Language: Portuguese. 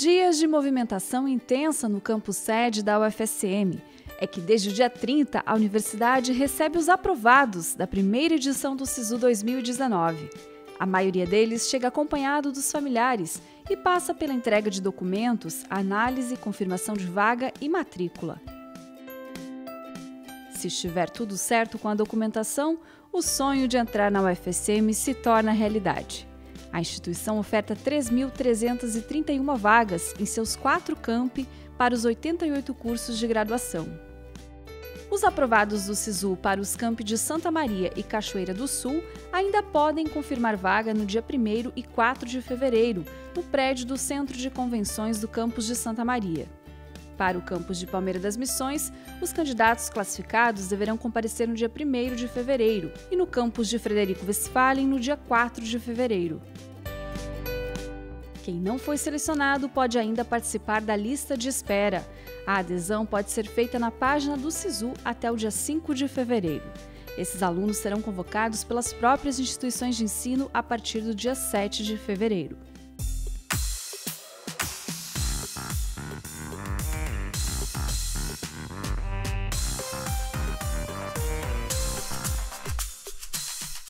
Dias de movimentação intensa no campus sede da UFSM. É que desde o dia 30, a universidade recebe os aprovados da primeira edição do SISU 2019. A maioria deles chega acompanhado dos familiares e passa pela entrega de documentos, análise, confirmação de vaga e matrícula. Se estiver tudo certo com a documentação, o sonho de entrar na UFSM se torna realidade. A instituição oferta 3.331 vagas em seus 4 campi para os 88 cursos de graduação. Os aprovados do SISU para os campi de Santa Maria e Cachoeira do Sul ainda podem confirmar vaga no dia 1º e 4 de fevereiro, no prédio do Centro de Convenções do campus de Santa Maria. Para o campus de Palmeira das Missões, os candidatos classificados deverão comparecer no dia 1º de fevereiro e no campus de Frederico Westphalen no dia 4 de fevereiro. Quem não foi selecionado pode ainda participar da lista de espera. A adesão pode ser feita na página do SISU até o dia 5 de fevereiro. Esses alunos serão convocados pelas próprias instituições de ensino a partir do dia 7 de fevereiro.